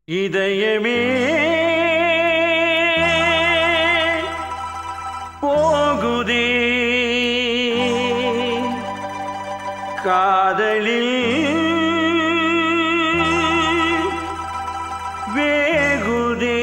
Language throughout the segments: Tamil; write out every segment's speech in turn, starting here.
இதயமே போகுதே காதலில் வேகுதே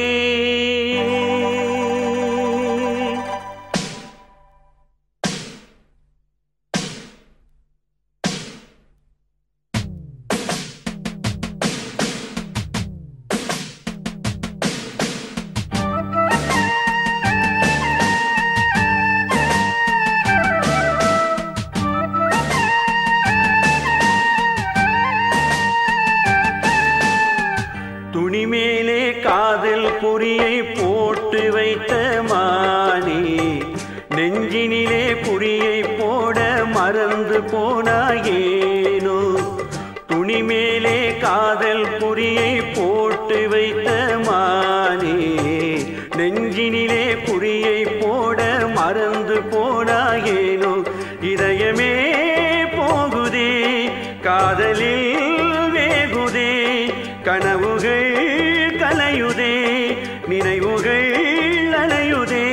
துணிமேலே காதல் குறியை போட்டு வைத்த மானே நெஞ்சினிலே குறியை போட மறந்து போனாயேனோ துணிமேலே காதல் குறியை போட்டு வைத்த மானே நெஞ்சினிலே குறியை போட மறந்து போனாயேனோ இதயமே போகுதே காதலில் வேகுதே கனவுகள் கலையுதே நினைவுகள் அலையுதே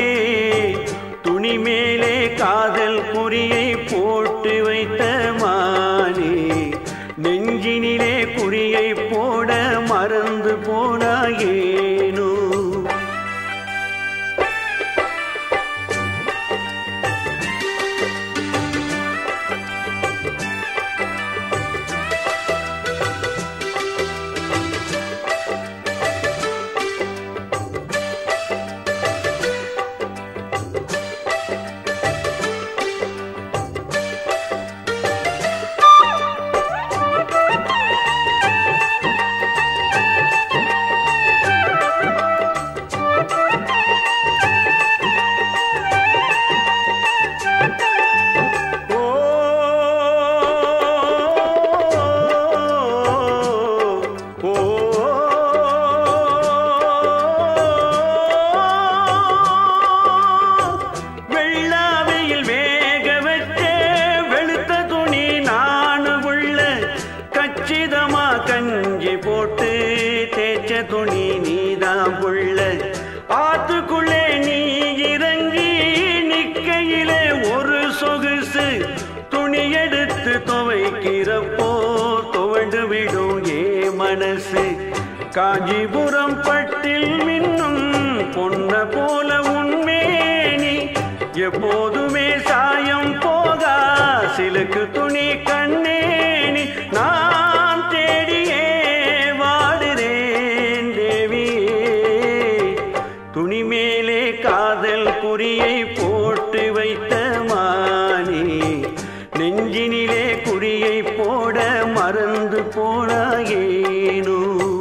துணிமேலே காதல் குறியை போட்டு வைத்த மானே நெஞ்சினிலே குறியை போட மறந்து போனாயேனோ கஞ்சி போட்டு தேய்ச்ச துணி நீதான் புள்ள ஆத்துக்குள்ளே நீ இறங்கி நிக்கையிலே ஒரு சொகுசு துணி எடுத்து துவைக்கிறப்போ துவண்டு விடும் ஏ மனசு காஞ்சிபுரம் பட்டில் மின்னும் பொன்ன போல உன்மேனி எப்போதுமே சாயம் போகா சிலுக்கு துணி கண்ணேனி நான் தேடியே வாடுறேன் தேவியே துணிமேலே காதல் குறியை போட்டு வைத்த மானே நெஞ்சினிலே குறியை போட மறந்து போனாயேனோ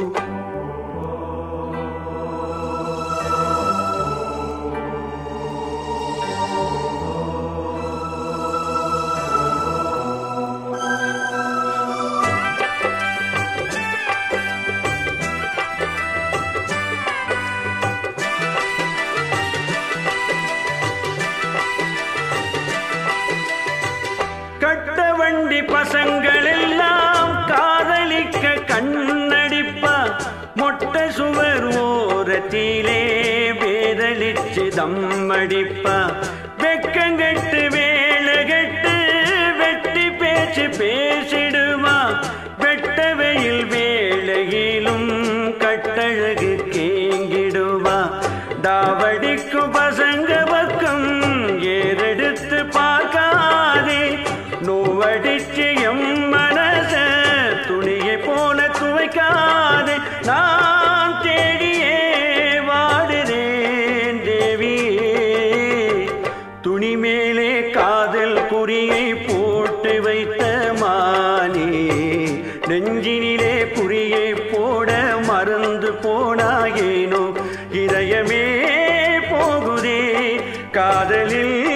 கட்ட வண்டி பசங்கள் எல்லாம் காதலிக்க கண்ணடிப்பா மொட்டை சுவர் ஓரத்திலே வேதளிச்சு தம்மடிப்பா வெக்கங்கட்டு வேலைகட்டு வெட்டி பேச்சு பேசிடுவா வெட்ட வெயில் வேளையிலும் கட்டழகு கேங்கிடுவா தாவடிக்கும் பசங்க பக்கம் ஏறெடுத்து பார்க்காதே நோவடிச்சு எம் மனச துணியை போல துவைக்காதே நான் தேடியே வாடுறேன் தேவியே துணிமேலே காதல் குறியை போட்டு வைத்த மானே நெஞ்சினிலே குறியை போட மறந்து போனாயேனோ இதயமே போகுதே காதலில்